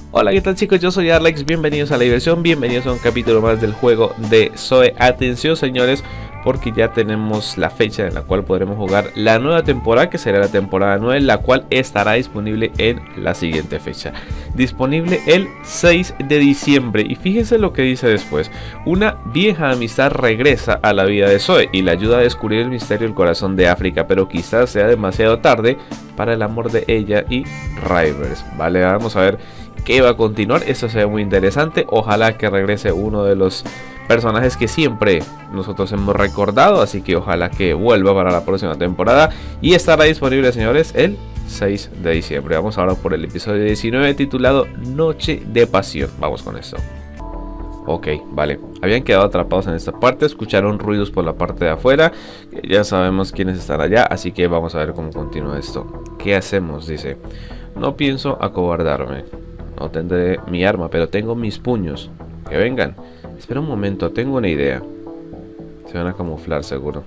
Hola, ¿qué tal chicos? Yo soy Alex, bienvenidos a la diversión, bienvenidos a un capítulo más del juego de Zoe. Atención señores, porque ya tenemos la fecha en la cual podremos jugar la nueva temporada, que será la temporada 9, la cual estará disponible en la siguiente fecha. Disponible el 6 de diciembre, y fíjense lo que dice después. Una vieja amistad regresa a la vida de Zoe y le ayuda a descubrir el misterio del corazón de África, pero quizás sea demasiado tarde para el amor de ella y Rivers. Vale, vamos a ver que va a continuar. Esto se ve muy interesante. Ojalá que regrese uno de los personajes que siempre nosotros hemos recordado, así que ojalá que vuelva para la próxima temporada, y estará disponible señores el 6 de diciembre. Vamos ahora por el episodio 19 titulado Noche de Pasión. Vamos con esto. Ok, vale, habían quedado atrapados en esta parte, escucharon ruidos por la parte de afuera, ya sabemos quiénes están allá, así que vamos a ver cómo continúa esto. ¿Qué hacemos? Dice, no pienso acobardarme. No tendré mi arma, pero tengo mis puños. Que vengan. Espera un momento, tengo una idea. Se van a camuflar seguro.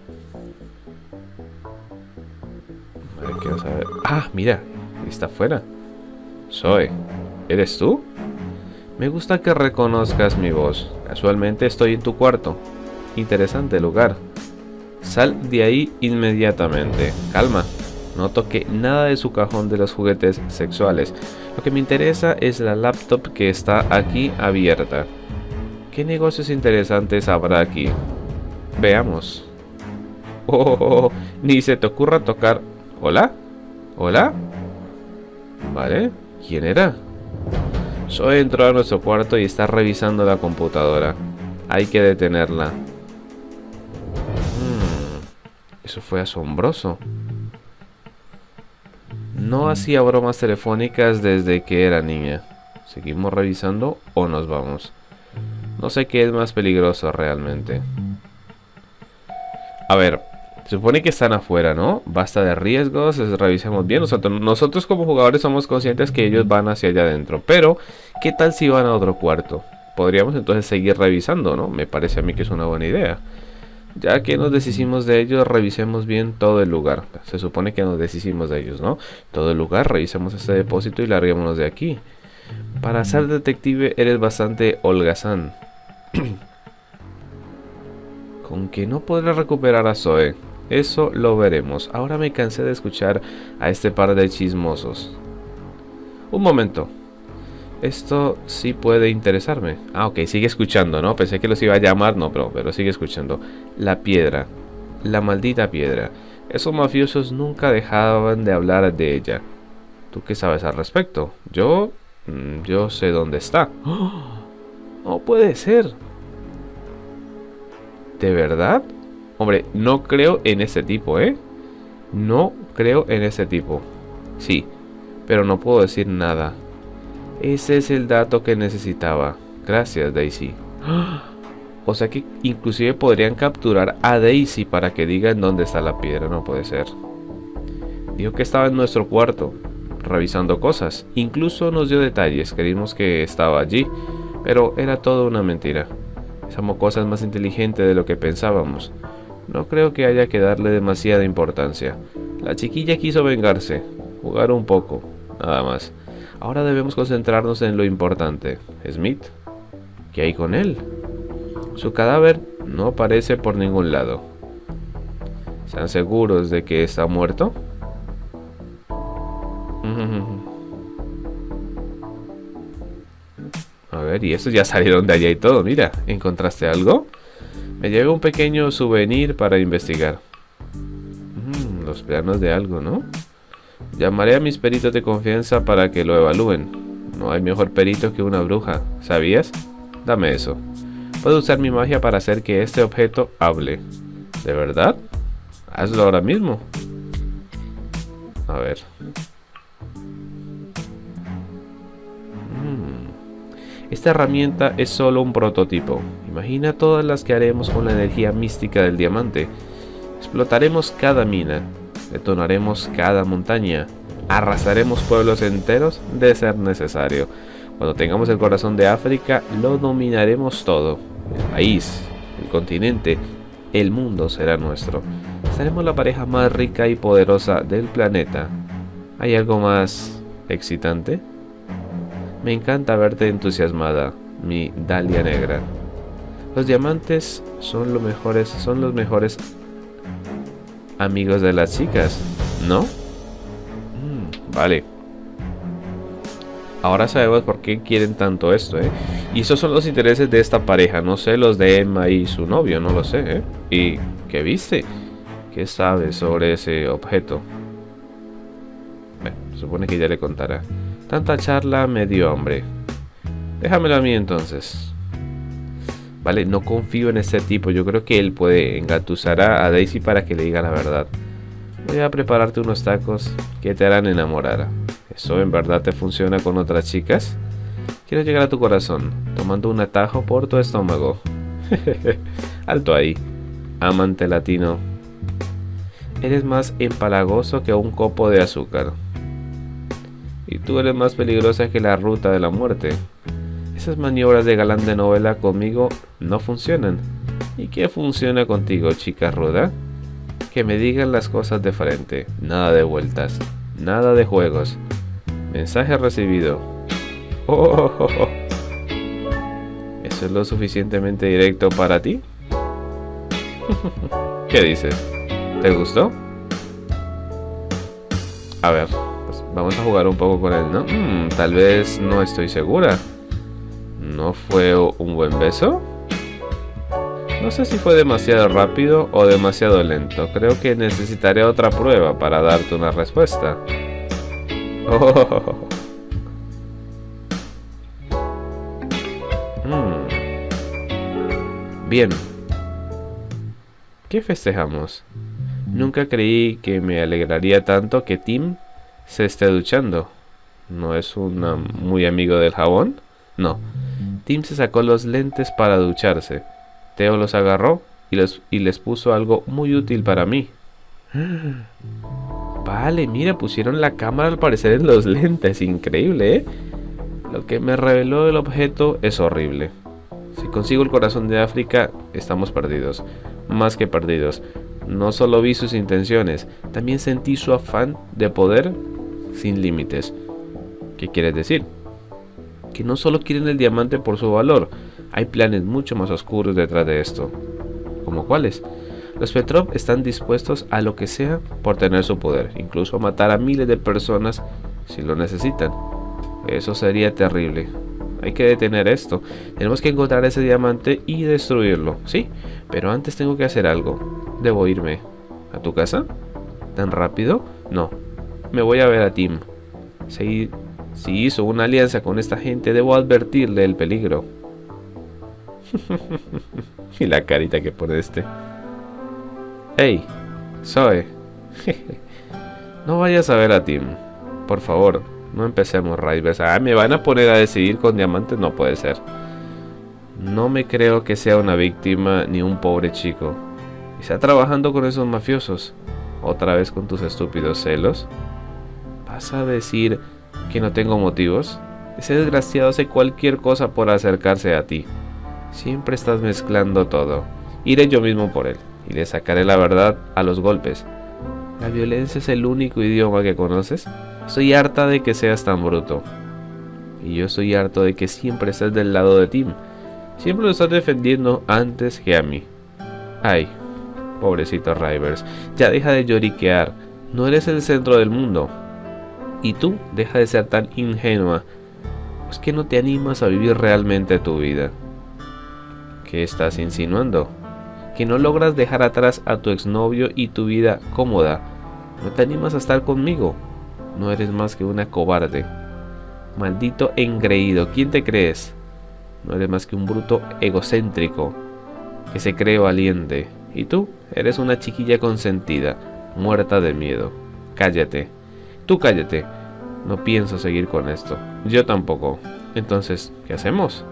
A ver, quiero saber. Ah, mira, está afuera. Zoe, ¿eres tú? Me gusta que reconozcas mi voz. Casualmente estoy en tu cuarto. Interesante lugar. Sal de ahí inmediatamente. Calma. No toque nada de su cajón de los juguetes sexuales. Lo que me interesa es la laptop que está aquí abierta. ¿Qué negocios interesantes habrá aquí? Veamos. Oh, ni se te ocurra tocar. ¿Hola? ¿Hola? Vale, ¿quién era? Zoe entró a nuestro cuarto y está revisando la computadora. Hay que detenerla. Eso fue asombroso. No hacía bromas telefónicas desde que era niña. ¿Seguimos revisando o nos vamos? No sé qué es más peligroso realmente. A ver, se supone que están afuera, ¿no? Basta de riesgos, revisemos bien. Nosotros como jugadores somos conscientes que ellos van hacia allá adentro. Pero, ¿qué tal si van a otro cuarto? Podríamos entonces seguir revisando, ¿no? Me parece a mí que es una buena idea. Ya que nos deshicimos de ellos, revisemos bien todo el lugar. Se supone que nos deshicimos de ellos, ¿no? Todo el lugar, revisemos este depósito y larguémonos de aquí. Para ser detective eres bastante holgazán. Con que no podré recuperar a Zoe. Eso lo veremos. Ahora me cansé de escuchar a este par de chismosos. Un momento. Esto sí puede interesarme. Ah, ok, sigue escuchando, ¿no? Pensé que los iba a llamar, no, pero sigue escuchando. La piedra. La maldita piedra. Esos mafiosos nunca dejaban de hablar de ella. ¿Tú qué sabes al respecto? Yo sé dónde está. ¡Oh! No puede ser. ¿De verdad? Hombre, no creo en ese tipo, ¿eh? No creo en ese tipo. Sí, pero no puedo decir nada. Ese es el dato que necesitaba. Gracias, Daisy. O sea que inclusive podrían capturar a Daisy para que digan dónde está la piedra. No puede ser. Dijo que estaba en nuestro cuarto, revisando cosas. Incluso nos dio detalles. Creímos que estaba allí, pero era todo una mentira. Esa mocosa es más inteligente de lo que pensábamos. No creo que haya que darle demasiada importancia. La chiquilla quiso vengarse, jugar un poco, nada más. Ahora debemos concentrarnos en lo importante. Smith, ¿qué hay con él? Su cadáver no aparece por ningún lado. ¿Están seguros de que está muerto? A ver, y estos ya salieron de allá y todo. Mira, ¿encontraste algo? Me llevé un pequeño souvenir para investigar. Los planos de algo, ¿no? Llamaré a mis peritos de confianza para que lo evalúen. No hay mejor perito que una bruja, ¿sabías? Dame eso. Puedo usar mi magia para hacer que este objeto hable. ¿De verdad? Hazlo ahora mismo. A ver. Esta herramienta es solo un prototipo. Imagina todas las que haremos con la energía mística del diamante. Explotaremos cada mina. Detonaremos cada montaña. Arrasaremos pueblos enteros de ser necesario. Cuando tengamos el corazón de África, lo dominaremos todo. El país, el continente, el mundo será nuestro. Seremos la pareja más rica y poderosa del planeta. ¿Hay algo más excitante? Me encanta verte entusiasmada, mi Dalia negra. Los diamantes son los mejores amigos de las chicas, ¿no? Vale. Ahora sabemos por qué quieren tanto esto, ¿eh? Y esos son los intereses de esta pareja. No sé los de Emma y su novio, no lo sé, ¿eh? ¿Y qué viste? ¿Qué sabes sobre ese objeto? Bueno, supone que ya le contará. Tanta charla me dio hambre. Déjamelo a mí entonces. Vale, no confío en este tipo. Yo creo que él puede engatusar a Daisy para que le diga la verdad. Voy a prepararte unos tacos que te harán enamorar. ¿Eso en verdad te funciona con otras chicas? Quiero llegar a tu corazón, tomando un atajo por tu estómago. Alto ahí, amante latino. Eres más empalagoso que un copo de azúcar. Y tú eres más peligrosa que la ruta de la muerte. Esas maniobras de galán de novela conmigo no funcionan. ¿Y qué funciona contigo, chica ruda? Que me digan las cosas de frente, nada de vueltas, nada de juegos. Mensaje recibido. Oh. ¿Eso es lo suficientemente directo para ti? ¿Qué dices? ¿Te gustó? A ver, pues vamos a jugar un poco con él, ¿no? Tal vez no estoy segura. ¿No fue un buen beso? No sé si fue demasiado rápido o demasiado lento. Creo que necesitaré otra prueba para darte una respuesta. Oh. Bien. ¿Qué festejamos? Nunca creí que me alegraría tanto que Tim se esté duchando. ¿No es un muy amigo del jabón? No. Tim se sacó los lentes para ducharse. Theo los agarró y les puso algo muy útil para mí. Vale, mira, pusieron la cámara al parecer en los lentes. Increíble, ¿eh? Lo que me reveló el objeto es horrible. Si consigo el corazón de África, estamos perdidos. Más que perdidos. No solo vi sus intenciones, también sentí su afán de poder sin límites. ¿Qué quieres decir? Que no solo quieren el diamante por su valor. Hay planes mucho más oscuros detrás de esto. ¿Cómo cuáles? Los Petrov están dispuestos a lo que sea por tener su poder, incluso a matar a miles de personas si lo necesitan. Eso sería terrible. Hay que detener esto. Tenemos que encontrar ese diamante y destruirlo, ¿sí? Pero antes tengo que hacer algo. Debo irme. ¿A tu casa? ¿Tan rápido? No. Me voy a ver a Tim. Si hizo una alianza con esta gente, debo advertirle el peligro. Y la carita que pone este. Hey, Zoe. No vayas a ver a Tim. Por favor, no empecemos, Rivers. Me van a poner a decidir con diamantes. No puede ser. No me creo que sea una víctima ni un pobre chico. Está trabajando con esos mafiosos. ¿Otra vez con tus estúpidos celos? ¿Vas a decir que no tengo motivos? Ese desgraciado hace cualquier cosa por acercarse a ti. Siempre estás mezclando todo. Iré yo mismo por él y le sacaré la verdad a los golpes. ¿La violencia es el único idioma que conoces? Estoy harta de que seas tan bruto. Y yo estoy harto de que siempre estés del lado de Tim. Siempre lo estás defendiendo antes que a mí. Ay, pobrecito Rivers, ya deja de lloriquear. No eres el centro del mundo. Y tú, deja de ser tan ingenua. ¿Es que no te animas a vivir realmente tu vida? ¿Qué estás insinuando? Que no logras dejar atrás a tu exnovio y tu vida cómoda. No te animas a estar conmigo. No eres más que una cobarde. Maldito engreído, ¿quién te crees? No eres más que un bruto egocéntrico que se cree valiente. Y tú eres una chiquilla consentida, muerta de miedo. Cállate. Tú cállate. No pienso seguir con esto. Yo tampoco. Entonces, ¿qué hacemos?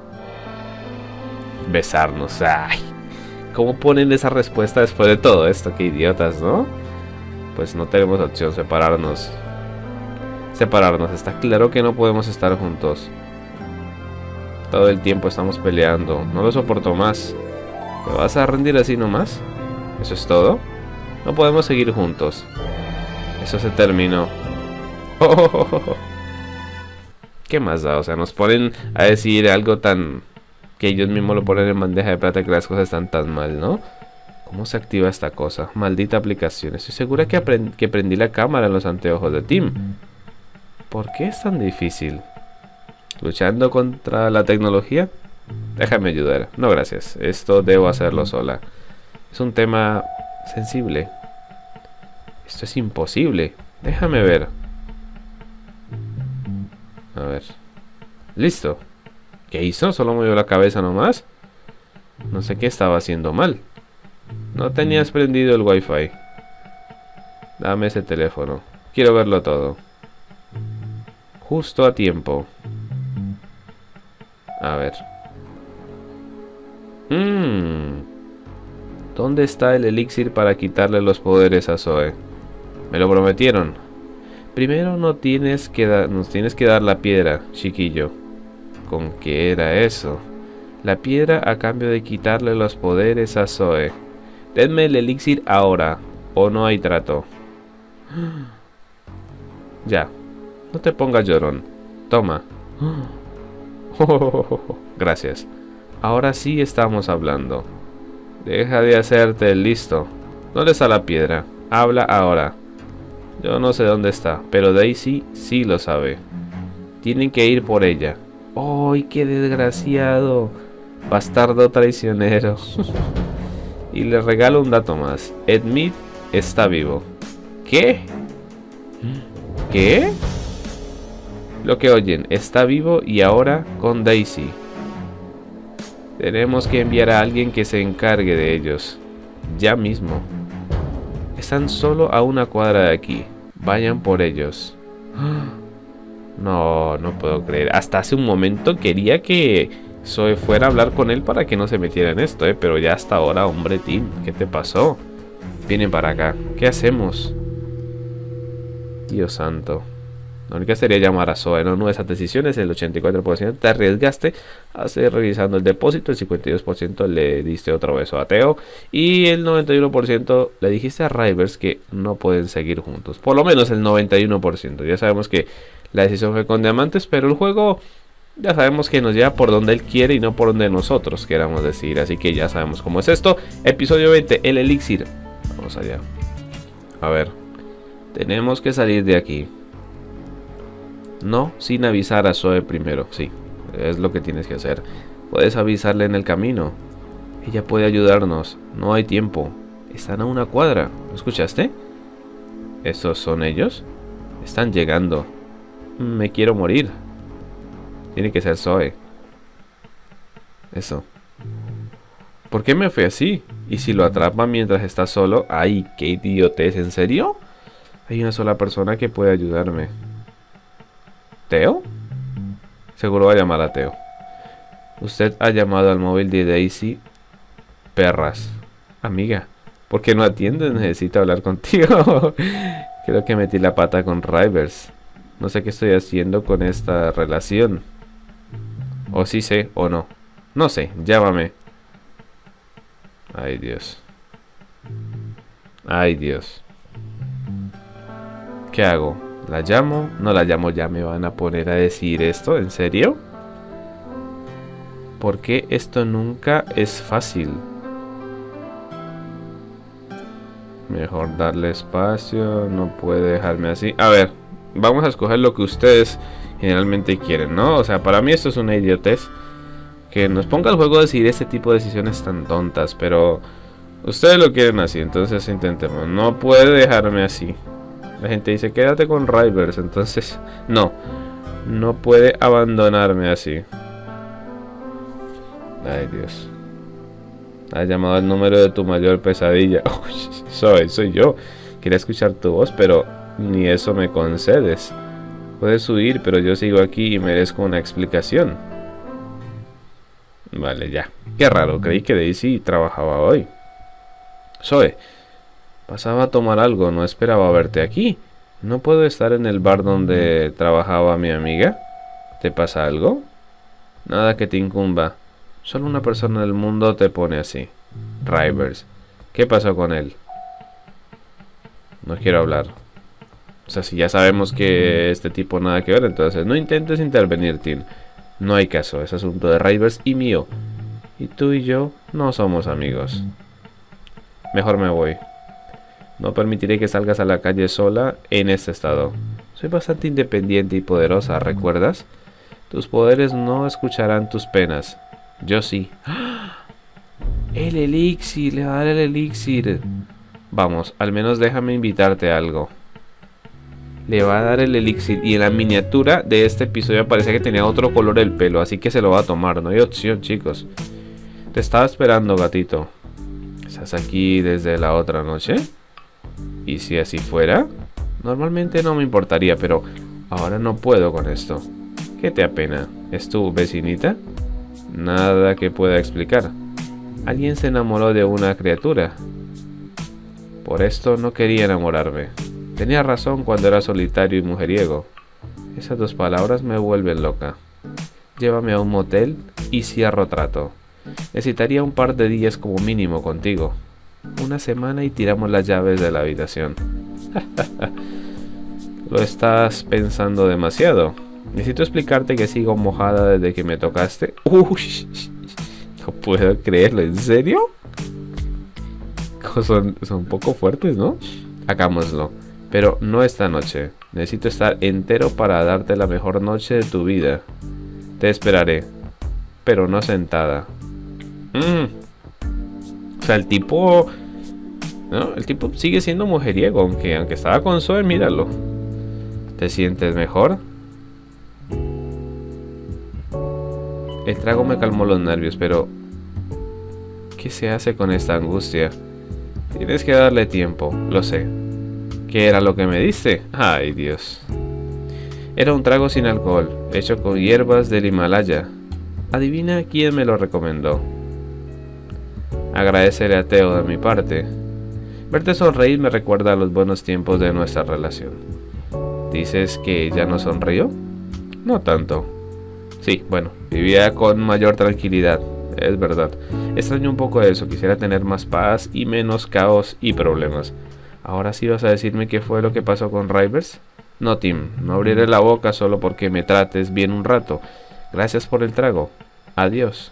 Besarnos. Ay, ¿cómo ponen esa respuesta después de todo esto? Qué idiotas, ¿no? Pues no tenemos opción, separarnos. Separarnos, está claro que no podemos estar juntos. Todo el tiempo estamos peleando, no lo soporto más. ¿Te vas a rendir así nomás? ¿Eso es todo? No podemos seguir juntos. Eso se terminó. ¿Qué más da? O sea, nos ponen a decir algo tan... que ellos mismos lo ponen en bandeja de plata, que las cosas están tan mal, ¿no? ¿Cómo se activa esta cosa? Maldita aplicación. Estoy segura que prendí la cámara en los anteojos de Tim. ¿Por qué es tan difícil? ¿Luchando contra la tecnología? Déjame ayudar. No, gracias. Esto debo hacerlo sola. Es un tema sensible. Esto es imposible. Déjame ver. A ver. Listo. ¿Qué hizo? ¿Solo movió la cabeza nomás? No sé qué estaba haciendo mal. No tenías prendido el wifi. Dame ese teléfono. Quiero verlo todo. Justo a tiempo. A ver. ¿Dónde está el elixir para quitarle los poderes a Zoe? Me lo prometieron. Primero nos tienes que dar la piedra, chiquillo. ¿Con qué era eso? La piedra a cambio de quitarle los poderes a Zoe. Denme el elixir ahora, o no hay trato. Ya, no te pongas llorón. Toma. Gracias. Ahora sí estamos hablando. Deja de hacerte el listo. ¿Dónde está la piedra? Habla ahora. Yo no sé dónde está, pero Daisy sí lo sabe. Tienen que ir por ella. ¡Ay, qué desgraciado! Bastardo traicionero. Y le regalo un dato más. Edmund está vivo. ¿Qué? ¿Qué? Lo que oyen, está vivo y ahora con Daisy. Tenemos que enviar a alguien que se encargue de ellos. Ya mismo. Están solo a una cuadra de aquí. Vayan por ellos. No, no puedo creer. Hasta hace un momento quería que Zoe fuera a hablar con él para que no se metiera en esto, pero ya hasta ahora, hombre, Tim, ¿qué te pasó? Vienen para acá. ¿Qué hacemos? Dios santo. La única sería llamar a Zoe, no nuevas decisiones, el 84% te arriesgaste a seguir revisando el depósito, el 52% le diste otro beso a Theo y el 91% le dijiste a Rivers que no pueden seguir juntos. Por lo menos el 91%. Ya sabemos que la decisión fue con diamantes, pero el juego ya sabemos que nos lleva por donde él quiere y no por donde nosotros queramos decir. Así que ya sabemos cómo es esto. Episodio 20, el elixir. Vamos allá. A ver. Tenemos que salir de aquí. No, sin avisar a Zoe primero. Sí, es lo que tienes que hacer. Puedes avisarle en el camino. Ella puede ayudarnos. No hay tiempo. Están a una cuadra. ¿Lo escuchaste? ¿Esos son ellos? Están llegando. Me quiero morir. Tiene que ser Zoe. Eso. ¿Por qué me fue así? ¿Y si lo atrapa mientras está solo? ¡Ay, qué idiotez! ¿En serio? Hay una sola persona que puede ayudarme. ¿Teo? Seguro va a llamar a Teo. Usted ha llamado al móvil de Daisy. Perras. Amiga, ¿por qué no atiendes? Necesito hablar contigo. Creo que metí la pata con Rivers. No sé qué estoy haciendo con esta relación. O sí sé o no. No sé, llámame. Ay, Dios. Ay, Dios. ¿Qué hago? ¿La llamo? No la llamo, ya me van a poner a decir esto. ¿En serio? Porque esto nunca es fácil. Mejor darle espacio. No puede dejarme así. A ver, vamos a escoger lo que ustedes generalmente quieren, ¿no? O sea, para mí esto es una idiotez. Que nos ponga el juego a decidir este tipo de decisiones tan tontas. Pero ustedes lo quieren así, entonces intentemos. No puede dejarme así. La gente dice, quédate con Rivers. Entonces, no. No puede abandonarme así. Ay, Dios. Has llamado al número de tu mayor pesadilla. Soy yo. Quería escuchar tu voz, pero ni eso me concedes. Puedes huir, pero yo sigo aquí y merezco una explicación. Vale, ya. Qué raro, creí que Daisy trabajaba hoy. Zoe. Pasaba a tomar algo, no esperaba verte aquí. ¿No puedo estar en el bar donde trabajaba mi amiga? ¿Te pasa algo? Nada que te incumba. Solo una persona del mundo te pone así. Rivers. ¿Qué pasó con él? No quiero hablar. O sea, si ya sabemos que este tipo nada que ver, entonces no intentes intervenir, Tim. No hay caso, es asunto de Rivers y mío. Y tú y yo no somos amigos. Mejor me voy. No permitiré que salgas a la calle sola en este estado. Soy bastante independiente y poderosa, ¿recuerdas? Tus poderes no escucharán tus penas. Yo sí. El elixir, le va a dar el elixir. Vamos, al menos déjame invitarte a algo. Le va a dar el elixir. Y en la miniatura de este episodio parecía que tenía otro color el pelo. Así que se lo va a tomar. No hay opción, chicos. Te estaba esperando, gatito. ¿Estás aquí desde la otra noche? ¿Y si así fuera? Normalmente no me importaría, pero ahora no puedo con esto. ¿Qué te apena? ¿Es tu vecinita? Nada que pueda explicar. Alguien se enamoró de una criatura. Por esto no quería enamorarme. Tenía razón cuando era solitario y mujeriego. Esas dos palabras me vuelven loca. Llévame a un motel y cierro trato. Necesitaría un par de días como mínimo contigo. Una semana y tiramos las llaves de la habitación. Lo estás pensando demasiado. Necesito explicarte que sigo mojada desde que me tocaste. Uy, no puedo creerlo, ¿en serio? Son un poco fuertes, ¿no? Hagámoslo, pero no esta noche. Necesito estar entero para darte la mejor noche de tu vida. Te esperaré, pero no sentada. O sea, el tipo... ¿no? El tipo sigue siendo mujeriego, aunque estaba con Zoe, míralo. ¿Te sientes mejor? El trago me calmó los nervios, pero... ¿qué se hace con esta angustia? Tienes que darle tiempo, lo sé. ¿Qué era lo que me diste? Ay, Dios. Era un trago sin alcohol, hecho con hierbas del Himalaya. Adivina quién me lo recomendó. Agradecele a Teo de mi parte. Verte sonreír me recuerda a los buenos tiempos de nuestra relación. ¿Dices que ya no sonrío? No tanto. Sí, bueno, vivía con mayor tranquilidad, es verdad. Extraño un poco eso, quisiera tener más paz y menos caos y problemas. ¿Ahora sí vas a decirme qué fue lo que pasó con Rivers? No, Tim, no abriré la boca solo porque me trates bien un rato. Gracias por el trago. Adiós.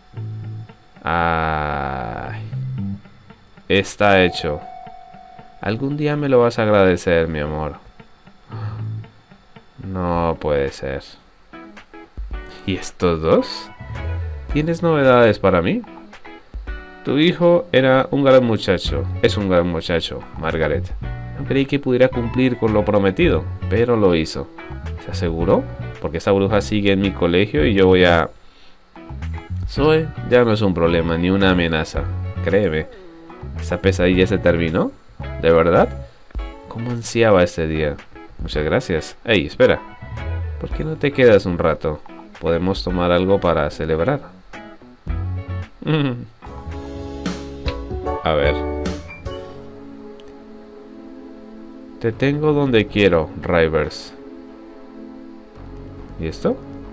Ay, está hecho. Algún día me lo vas a agradecer, mi amor. No puede ser. ¿Y estos dos? ¿Tienes novedades para mí? Tu hijo era un gran muchacho. Es un gran muchacho, Margaret. No creí que pudiera cumplir con lo prometido, pero lo hizo. ¿Se aseguró? Porque esa bruja sigue en mi colegio y yo voy a... Zoe ya no es un problema ni una amenaza. Créeme. ¿Esa pesadilla se terminó? ¿De verdad? ¿Cómo ansiaba este día? Muchas gracias. Ey, espera. ¿Por qué no te quedas un rato? Podemos tomar algo para celebrar. A ver. Te tengo donde quiero, Rivers. ¿Y esto?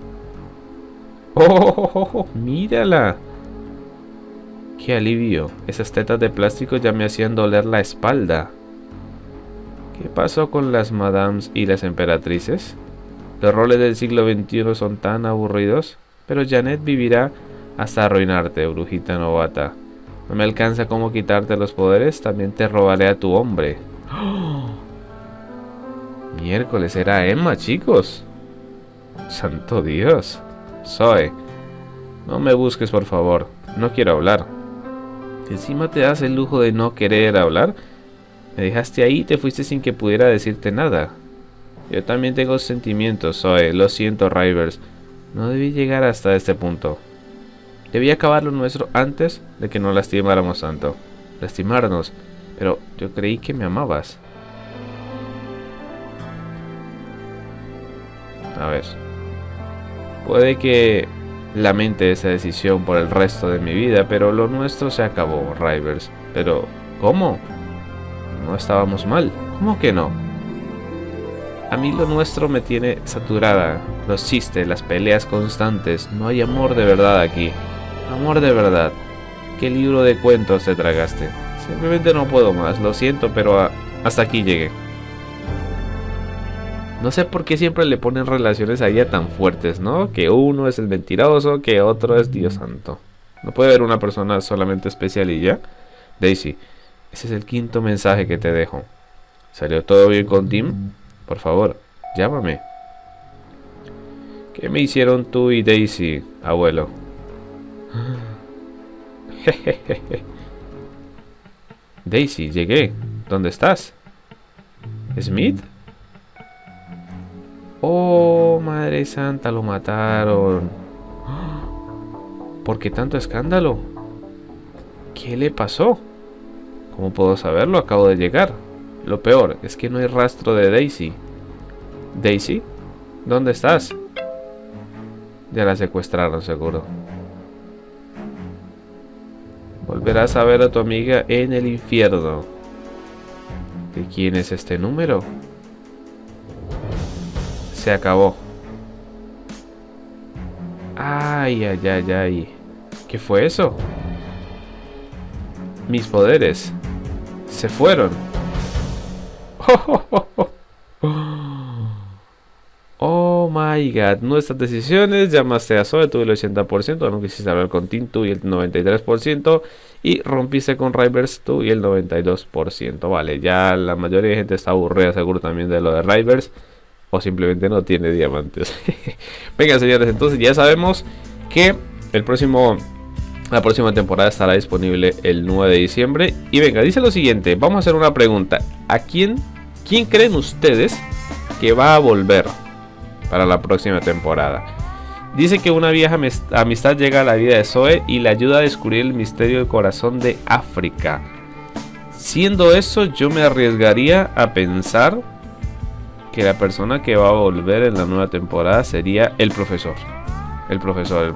¡Oh! ¡Mírala! ¡Qué alivio! Esas tetas de plástico ya me hacían doler la espalda. ¿Qué pasó con las madames y las emperatrices? Los roles del siglo XXI son tan aburridos, pero Janet vivirá hasta arruinarte, brujita novata. No me alcanza cómo quitarte los poderes, también te robaré a tu hombre. ¡Oh! Miércoles, era Emma, chicos. Santo Dios. Zoe, no me busques, por favor. No quiero hablar. Encima te das el lujo de no querer hablar. Me dejaste ahí y te fuiste sin que pudiera decirte nada. Yo también tengo sentimientos, Zoe. Lo siento, Rivers. No debí llegar hasta este punto. Debí acabar lo nuestro antes de que nos lastimáramos tanto. Lastimarnos. Pero yo creí que me amabas. A ver. Puede que lamente esa decisión por el resto de mi vida, pero lo nuestro se acabó, Rivers. Pero, ¿cómo? No estábamos mal. ¿Cómo que no? A mí lo nuestro me tiene saturada. Los chistes, las peleas constantes. No hay amor de verdad aquí. Amor de verdad. ¿Qué libro de cuentos te tragaste? Simplemente no puedo más. Lo siento, pero hasta aquí llegué. No sé por qué siempre le ponen relaciones a ella tan fuertes, ¿no? Que uno es el mentiroso, que otro es Dios santo. No puede haber una persona solamente especial y ya. Daisy, ese es el quinto mensaje que te dejo. ¿Salió todo bien con Tim? Por favor, llámame. ¿Qué me hicieron tú y Daisy, abuelo? Daisy, llegué. ¿Dónde estás? ¿Smith? Oh, madre santa, lo mataron. ¿Por qué tanto escándalo? ¿Qué le pasó? ¿Cómo puedo saberlo? Acabo de llegar. Lo peor es que no hay rastro de Daisy. ¿Daisy? ¿Dónde estás? Ya la secuestraron, seguro. Volverás a ver a tu amiga en el infierno. ¿De quién es este número? Se acabó. Ay, ay, ay, ay. ¿Qué fue eso? Mis poderes se fueron. Oh my god. Nuestras decisiones. Llamaste a Zoe, tuve el 80%. No quisiste hablar con Tim, tú y el 93%. Y rompiste con Rivers, tú y el 92%. Vale, ya la mayoría de gente está aburrida seguro también de lo de Rivers. O simplemente no tiene diamantes. Venga, señores, entonces ya sabemos que la próxima temporada estará disponible el 9 de diciembre. Y venga, dice lo siguiente. Vamos a hacer una pregunta. ¿Quién creen ustedes que va a volver para la próxima temporada? Dice que una vieja amistad llega a la vida de Zoe y le ayuda a descubrir el misterio del corazón de África. Siendo eso, yo me arriesgaría a pensar que la persona que va a volver en la nueva temporada sería el profesor. El profesor,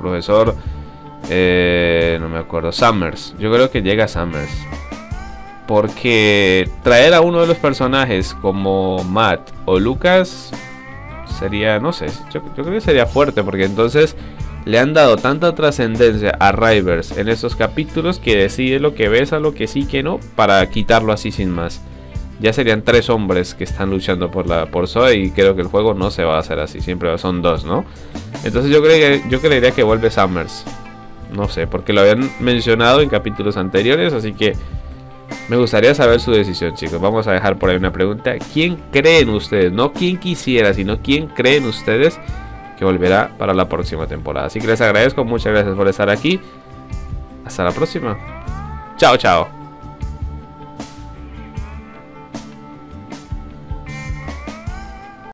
no me acuerdo, Summers. Yo creo que llega Summers. Porque traer a uno de los personajes como Matt o Lucas sería, no sé, yo creo que sería fuerte. Porque entonces le han dado tanta trascendencia a Rivers en estos capítulos que decide lo que besa, lo que sí, que no, para quitarlo así sin más. Ya serían 3 hombres que están luchando por Zoe. Y creo que el juego no se va a hacer así. Siempre son 2, ¿no? Entonces yo creería que vuelve Summers. No sé, porque lo habían mencionado en capítulos anteriores. Así que me gustaría saber su decisión, chicos. Vamos a dejar por ahí una pregunta. ¿Quién creen ustedes? No quién quisiera, sino quién creen ustedes que volverá para la próxima temporada. Así que les agradezco. Muchas gracias por estar aquí. Hasta la próxima. Chao, chao.